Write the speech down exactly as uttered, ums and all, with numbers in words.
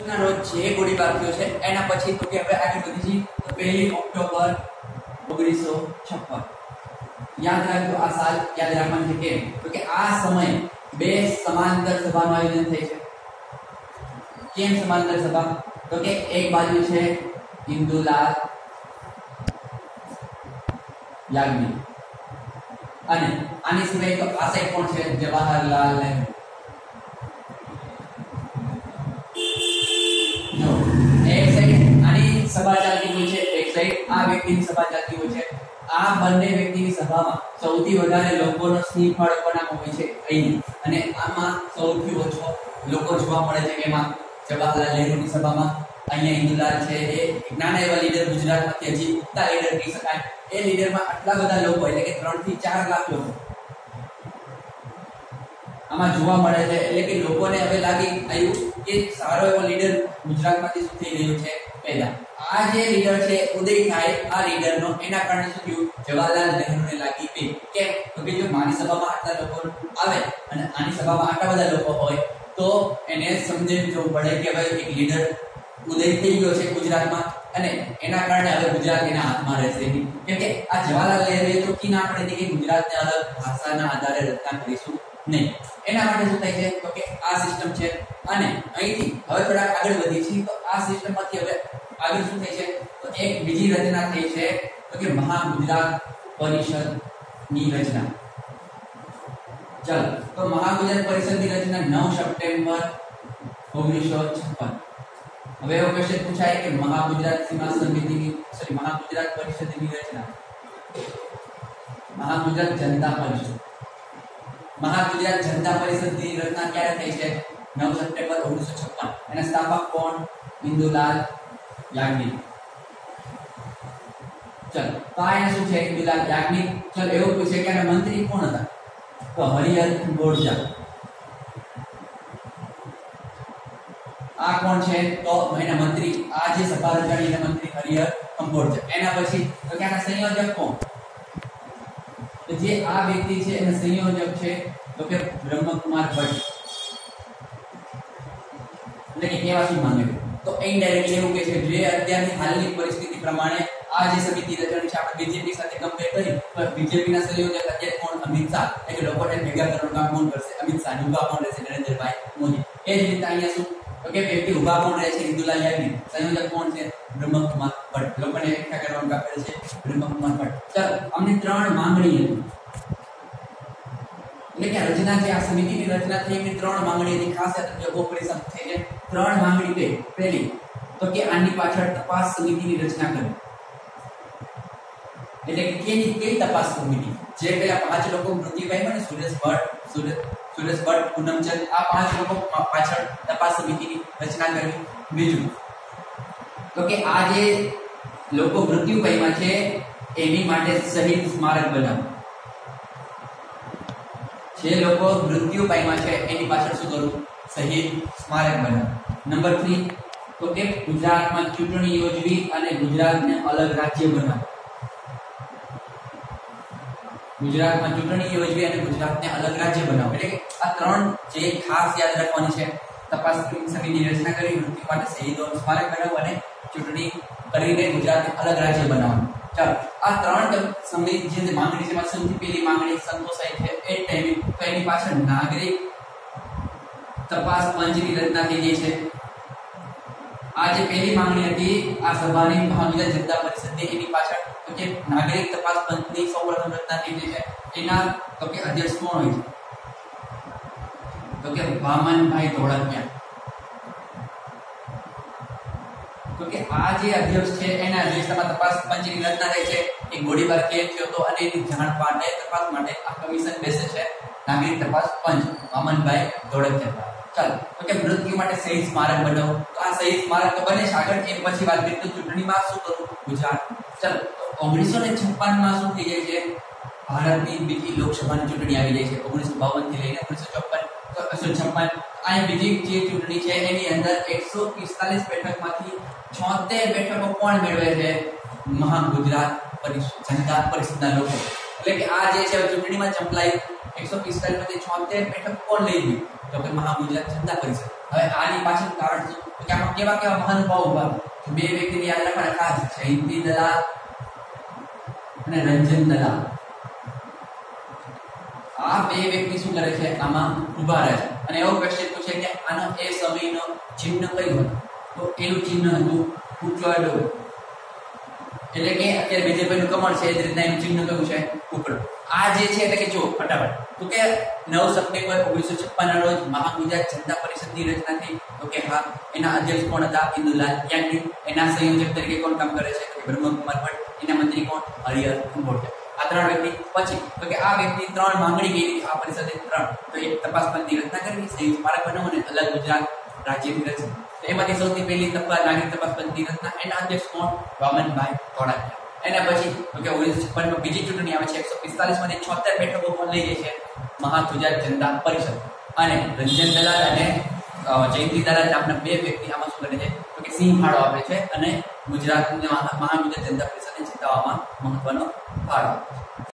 ના રોજ જે ગોળીબાર થયો છે એના પછી તો કે હવે આગળ વધી જઈએ તો પહેલી ઓક્ટોબર ઓગણીસો છપ્પન. યાદ રાખજો આ સાલ યાદ રાખવાનું છે. કેમ? તો કે આ સમય બે સમાંતર સભાનું આયોજન થાય છે. કેમ સમાંતર સભા? તો કે એક બાજુ છે ઇન્દુલાલ યાજ્ઞિક અને આની સિવાય તો આ સાઈડ કોણ છે? જવાહરલાલ નહેરુ. જો એક સાઈડ આની સભા ચાલતી હોય છે, એક સાઈડ આ વ્યક્તિની સભા ચાલતી હોય છે. આ બંને વ્યક્તિની સભામાં સૌથી વધારે લોકોનો સિંહ ફાળો બનાવવો હોય છે અહીં, અને આમાં સૌથી ઓછો લોકો જોવા મળે છે. એમાં જવાહરલાલ નહેરુની સભામાં અહીંયા ઇન્દુલાલ છે, એ નાના એવા લીડર ગુજરાતમાંથી હજી ઉગતા લીડર કહી શકાય. એ લીડરમાં આટલા બધા લોકો એટલે કે ત્રણ થી ચાર લાખ લોકો આમાં જોવા મળે છે. એટલે કે લોકોને હવે લાગી આવ્યું કે સારો એવો લીડર ગુજરાતમાંથી શું થઈ રહ્યો છે પેદા. આ જે લીડર છે ઉદય થાય આ લીડરનો, એના કારણે શું થયું? જવાહરલાલ નહેરુને લાગી પે. કેમ? તો કે જો મારી સભામાં આટલા લોકો આવે અને આની સભામાં આટલા બધા લોકો હોય તો એને સમજી જવું પડે કે ભાઈ એક લીડર ઉદય થઈ ગયો છે ગુજરાતમાં, અને એના કારણે હવે ગુજરાત એના હાથમાં રહેશે નહીં. કેમ કે આ જવાહરલાલ નહેરુએ તો કી ના પડે કે ગુજરાતને અલગ ભાષાના આધારે રચના કરીશું નહીં. એના માટે શું થાય છે? તો કે આ સિસ્ટમ છે, અને અહીંથી હવે થોડા આગળ વધી છે તો આ સિસ્ટમમાંથી હવે આગળ શું થાય છે? તો એક બીજી રચના થઈ છે, તો કે મહાગુજરાત પરિષદની રચના. ચાલો, તો મહાગુજરાત પરિષદની રચના નવ સપ્ટેમ્બર ઓગણીસો છપ્પન. હવે એવો ક્વેશ્ચન પૂછાય કે મહાગુજરાત સીમા સમિતિની સોરી મહાગુજરાત પરિષદની રચના, મહાગુજરાત જનતા પરિષદ મહાગુજરાત જનતા પરિષદની રચના ક્યારે થઈ છે? નવ સપ્ટેમ્બર ઓગણીસો છપ્પન. એના સ્થાપક કોણ? ઇન્દુલાલ યાજ્ઞિક. ચલો, તો આ શું છે? ઇન્દુલાલ યાજ્ઞિક. ચલો, એવું પૂછે કે આના મંત્રી કોણ હતા? તો હરિહર ગોરજા. આ કોણ છે? તો એના મંત્રી, આ જે સભા રચાણી એના મંત્રી હરિહર કંબોરજા. એના પછી તો કે આના સંયોજક કોણ? તો જે આ વ્યક્તિ છે એના સંયોજક છે તો કે બ્રહ્મકુમાર ભટ્ટ. એટલે કે કેવા શું માંગે તો ઇનડાયરેક્ટલી એવું કહે છે જે અત્યારની હાલની પરિસ્થિતિ પ્રમાણે આ જે સમિતિ રચવાની છે આપણે બીજેપી સાથે કમ્પેર કરી તો બીજેપી ના સંયોજક અત્યારે કોણ? અમિત શાહ. એટલે લોકોને ભેગા કરવાનું કામ કોણ કરશે? અમિત શાહ. ઉભા કોણ રહેશે? નરેન્દ્રભાઈ મોદી. એ જ રીતે અહીંયા શું તો કે વ્યક્તિ ઉભા કોણ રહે છે? ઇન્દુલાલ યાજ્ઞિક. સંયોજક કોણ છે? બ્રહ્મકુમાર ભટ્ટ. લોકોને એકઠા કરવાનું કામ કરે છે બ્રહ્મકુમાર ભટ્ટ. ચાલો, અમને ત્રણ માંગણી હતી. એટલે કે રચના છે આ સમિતિની રચના થઈ એની ત્રણ માંગણી હતી. ખાસ યાદ ઓપરેશન થઈ છે ત્રણ માંગણી બે. પહેલી તો કે આની પાછળ તપાસ સમિતિની રચના કરી. એટલે કે કેની કઈ તપાસ સમિતિ? જે પેલા પાંચ લોકો મૃત્યુ પામ્યા ને સુરેશ ભટ્ટ સુરેશ સુરેશ ભટ્ટ પૂનમચંદ, આ પાંચ લોકો પાછળ તપાસ સમિતિની રચના કરવી. બીજું તો કે આ જે લોકો મૃત્યુ પામ્યા છે એની માટે શહીદ સ્મારક બનાવવું. જે લોકો મૃત્યુ પામ્યા છે એની પાછળ શું કરવું? શહીદ સ્મારક બનાવવું. નંબર ત્રણ તો કે ગુજરાતમાં ચૂંટણી યોજવી અને ગુજરાતને અલગ રાજ્ય બનાવવું. ગુજરાતમાં ચૂંટણી યોજવી અને ગુજરાતને અલગ રાજ્ય બનાવવું. એટલે કે આ ત્રણ જે ખાસ યાદ રાખવાની છે. તપાસ સમિતિની રચના કરી, મૃત્યુ માટે શહીદોનું સ્મારક બનાવવું અને ચૂંટણી કરીને ગુજરાતને અલગ રાજ્ય બનાવવાનું. ચાલો, આ ત્રણ સમિતિ જે માંગણી છે એમાં સૌથી પહેલી માંગણી સંતોષાઈ છે એ ટાઈમે તો એની પાછળ નાગરિક તપાસ પંચની રચના થઈ ગઈ છે. આ જે પહેલી માંગણી હતી આ સભાની મહાગુજરાત જનતા પરિષદની, એની પાછળ તો કે નાગરિક તપાસ પંચની સૌપ્રથમ રચના થઈ ગઈ છે. એના તો કે અધ્યક્ષ કોણ હોય છે? તો કે વામનભાઈ ધોળકિયા. તો કે આ જે અધ્યક્ષ છે એના અધ્યક્ષતામાં તપાસ પંચની રચના થઈ છે. એક ગોળીબાર કેમ થયો તો અને એની જાણ માટે તપાસ માટે આ કમિશન બેસે છે નાગરિક તપાસ પંચ વામનભાઈ ધોળકિયા. ચાલો, તો કે મૃત્યુ માટે શહીદ સ્મારક બનાવો. તો આ શહીદ સ્મારક તો બને છે આગળ, એ પછી વાત કરીએ તો ચૂંટણીમાં શું કરવું? ગુજરાત. ચાલો, ઓગણીસો ને છપ્પન માં શું થઈ જાય છે? ભારતની બીજી લોકસભાની ચૂંટણી આવી જાય છે. ઓગણીસો બાવન થી લઈને ઓગણીસો ચોપન છપ્પન આ બીજી જે ચૂંટણી છે એની અંદર એકસો પિસ્તાલીસ બેઠકમાંથી છોતેર બેઠકો કોણ મેળવે છે? મહાગુજરાત જનતા પરિષદના લોકો. એટલે કે આ જે છે ચૂંટણીમાં ચંપલાઈ એકસો પિસ્તાલીસ માંથી છોતેર બેઠક કોણ લઈ ગયું? તો કે મહાગુજરાત જનતા પરિષદ. હવે આની પાછળનું કારણ શું? તો કે આમાં કેવા કેવા મહાનુભાવો ઉભા બે વ્યક્તિને યાદ રાખવાના ખાસ, જયંતી દલાલ અને રંજન દલાલ. આ બે વ્યક્તિ શું કરે છે? આમાં ઉભા રહે છે અને એવો ક્વેશ્ચન પૂછે કે આનો એ સમયનો ચિહ્ન કયું હતું? તો એનું ચિહ્ન હતું કુકડો. એટલે કે અત્યારે બીજેપીનું કમળ છે એ જ રીતના એનું ચિહ્ન કયું છે? કુકડો. આ જે છે એટલે કે જો ફટાફટ તો કે નવ સપ્ટેમ્બર ઓગણીસો છપ્પન ના રોજ મહાગુજરાત જનતા પરિષદની રચના થઈ. તો કે હા, એના અધ્યક્ષ કોણ હતા? ઇન્દુલાલ યાજ્ઞિક. એના સંયોજક તરીકે કોણ કામ કરે છે? તો બ્રહ્મકુમાર ભટ્ટ. એના મંત્રી કોણ? હરિહર અંબોડકર. આ ત્રણ વ્યક્તિ. પછી તો કે આ વ્યક્તિ ત્રણ માંગણી કરી આ પરિષદે ત્રણ, તો એક તપાસ પંચની રચના કરવી, સંયુક્ત સ્મારક બનાવવું અને અલગ ગુજરાત રાજ્યની રચના. તો એમાંથી સૌથી પહેલી તપાસ નાગરિક તપાસ પંચની રચના. એના અધ્યક્ષ કોણ? વામનભાઈ ધોળકિયા. એના પછી તો કે ઓગણીસો છપ્પન માં બીજી ચૂંટણી આવે છે. એકસો પિસ્તાલીસ માંથી છોતેર બેઠકો પણ લઈ જાય છે મહાગુજરાત જનતા પરિષદ. અને રંજન દલાલ અને જયંતી દલાલ નામના બે વ્યક્તિ આમાં શું કરે છે? તો કે સિંહ ફાળો આપે છે અને ગુજરાત મહાગુજરાત જનતા પરિષદને જીતાવવામાં મહત્વનો ફાળો આપે છે.